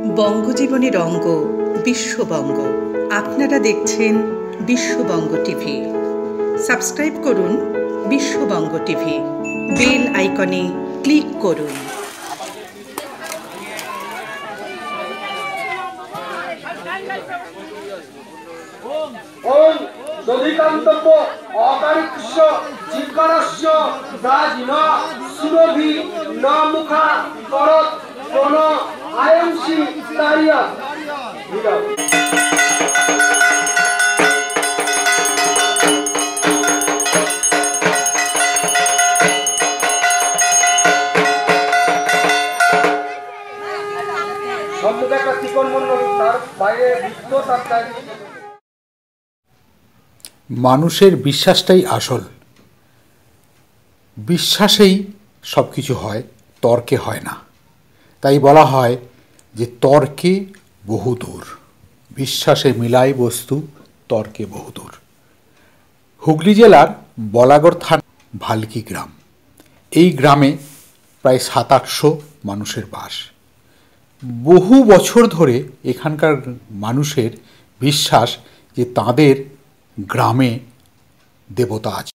বঙ্গজীবনের অঙ্গ বিশ্ববঙ্গ। আপনারা দেখছেন বিশ্ববঙ্গ টিভি। সাবস্ক্রাইব করুন বিশ্ববঙ্গ টিভি, বেল আইকনে ক্লিক করুন। ওম দধিকান্তব্য অকারিক্ষ্য জিজ্ঞারস্য দাজিন সুরভি ন মুখা করত কোন আয়ংসি তারিয়া। সম্মুখে একটা চিকন মন্ডল, তার বাইরে বৃত্ত, তার চারিদিকে মানুষের বিশ্বাসটাই আসল। বিশ্বাসেই সব কিছু হয়, তর্কে হয় না। তাই বলা হয় যে তর্কে বহুদূর, বিশ্বাসে মিলায় বস্তু, তর্কে বহুদূর। হুগলি জেলার বলাগড় থানা ভালকি গ্রাম। এই গ্রামে প্রায় 700-800 মানুষের বাস। বহু বছর ধরে এখানকার মানুষের বিশ্বাস যে তাদের গ্রামে দেবতা আছে।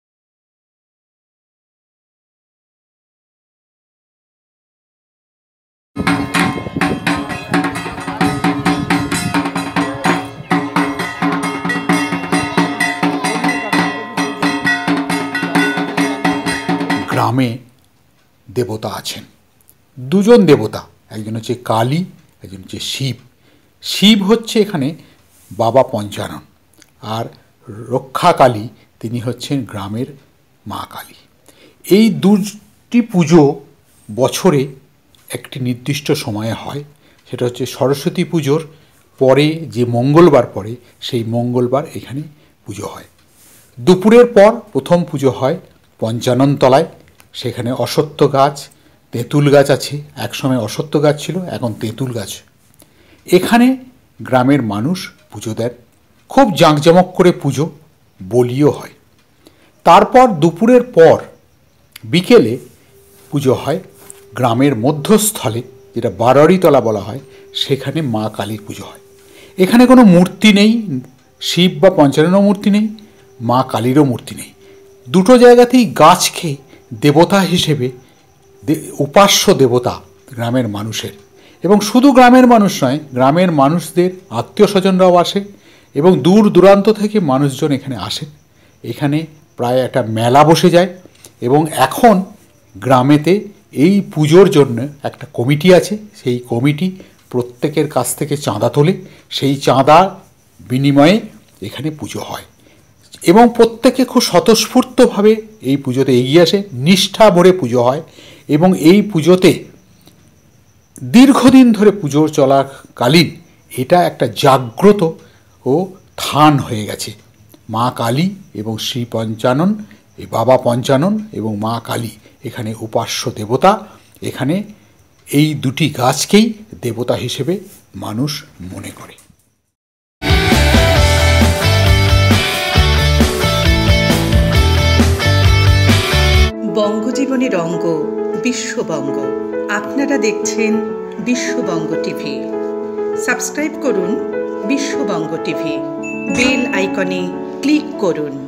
গ্রামে দেবতা আছেন, দুজন দেবতা, একজন হচ্ছে কালী, একজন হচ্ছে শিব। শিব হচ্ছে এখানে বাবা পঞ্চানন, আর রক্ষাকালী তিনি হচ্ছেন গ্রামের মা কালী। এই দুটি পুজো বছরে একটি নির্দিষ্ট সময়ে হয়, সেটা হচ্ছে সরস্বতী পুজোর পরে যে মঙ্গলবার পড়ে সেই মঙ্গলবার এখানে পুজো হয়। দুপুরের পর প্রথম পুজো হয় পঞ্চানন তলায়। সেখানে অশ্বত্থ গাছ, তেঁতুল গাছ আছে। একসময় অশ্বত্থ গাছ ছিল, এখন তেঁতুল গাছ। এখানে গ্রামের মানুষ পুজো দেন, খুব জাঁকজমক করে পুজো, বলিও হয়। তারপর দুপুরের পর বিকেলে পুজো হয় গ্রামের মধ্যস্থলে, যেটা বারোয়ারিতলা বলা হয়, সেখানে মা কালীর পুজো হয়। এখানে কোনো মূর্তি নেই, শিব বা পঞ্চাননও মূর্তি নেই, মা কালীরও মূর্তি নেই। দুটো জায়গাতেই গাছকে দেবতা হিসেবে উপাস্য দেবতা গ্রামের মানুষের। এবং শুধু গ্রামের মানুষ নয়, গ্রামের মানুষদের আত্মীয় স্বজনরাও আসে এবং দূর দূরান্ত থেকে মানুষজন এখানে আসেন। এখানে প্রায় একটা মেলা বসে যায় এবং এখন গ্রামেতে এই পুজোর জন্য একটা কমিটি আছে। সেই কমিটি প্রত্যেকের কাছ থেকে চাঁদা তোলে, সেই চাঁদা বিনিময়ে এখানে পুজো হয় এবং প্রত্যেকে খুব স্বতঃস্ফূর্তভাবে এই পুজোতে এগিয়ে আসে, নিষ্ঠা ভরে পুজো হয়। এবং এই পুজোতে দীর্ঘদিন ধরে পুজো চলাকালীন এটা একটা জাগ্রত ও থান হয়ে গেছে। মা কালী এবং শ্রী পঞ্চানন, এই বাবা পঞ্চানন এবং মা কালী এখানে উপাস্য দেবতা। এখানে এই দুটি গাছকেই দেবতা হিসেবে মানুষ মনে করে। বঙ্গজীবনের অঙ্গ বিশ্ববঙ্গ। আপনারা দেখছেন বিশ্ববঙ্গ টিভি। সাবস্ক্রাইব করুন বিশ্ববঙ্গ টিভি, বেল আইকনে ক্লিক করুন।